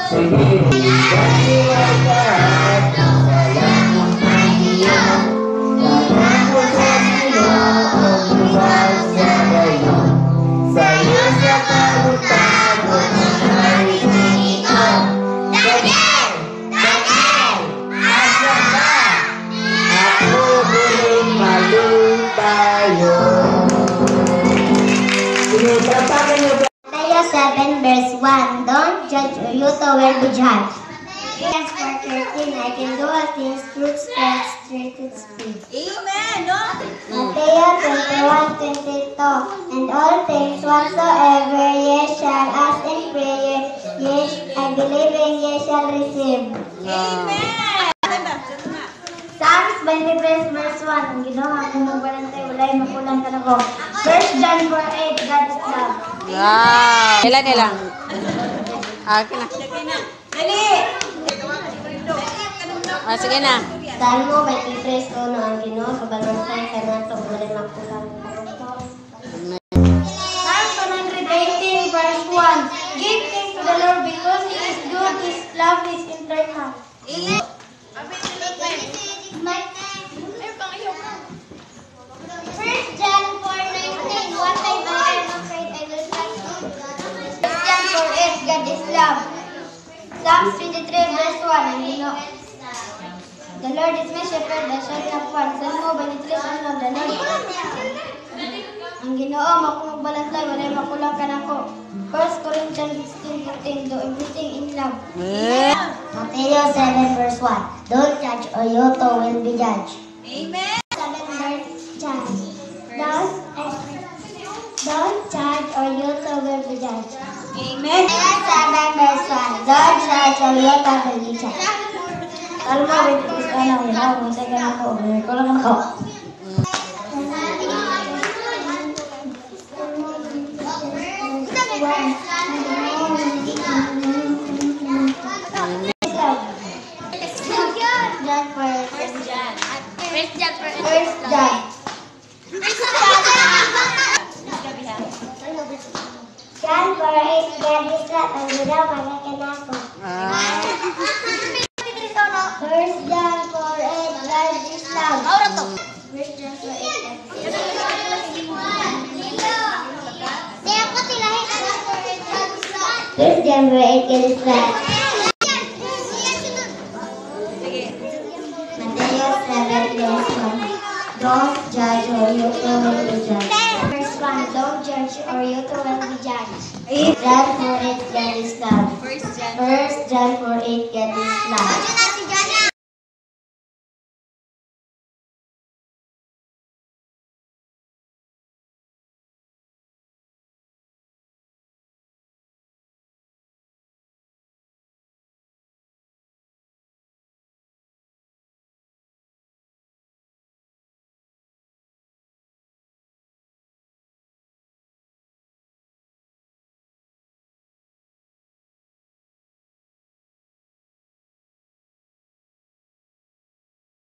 Matthew 7 verse 1. Don't judge or you too will be judged. Yes, for 13, I can do all things through strength speed. Amen, no? Matthew 21:22. And all things whatsoever ye shall ask in prayer, ye believing ye shall receive. Amen. Psalms 23 verse 1. Ang ginawa kung magbalantay, wala'y makulang ka na ko. 1 John 4:8, God is love. Wow. Ilan? Okay na. Dali! Sige na. Salmo 23 no, ang Ginoo kabalantay ka na to, wala'y makulang ka na ko. Psalms 118 verse 1. Give thanks to the Lord because He is good, His love is eternal. Amen. First John 4:19. What time I am afraid I will trust you. 1 John 4:8. God is love. Psalms 23 verse 1. Ang Ginoo. The Lord is my shepherd, I shall not want. Salmo 23 ano, the Lord. Ang Ginoo makumagbalantay, walay makulang ka na ko. 1 Corinthians 16:14. Do everything in love. Matthew 7 verse 1. Don't judge or you too will be judged. Amen. 7 verse judge. Don't judge or you too will be judged. Amen. 7 verse 1. Don't judge or you too will be judged. Salmo 23 ano, ilaw, masay ka na ko. Ko lang ako. John 4:8, God is love, ang ginaw magaganako. 1 John 4:8, God is love. 1 John 4:8. 1 John 4:8, God is love. Matthew 7 verse 1. Don't judge or you too will be judged. Verse 1. Don't judge or you too will be judged. John 4:8, God is love. 1 John 4:8, God is love.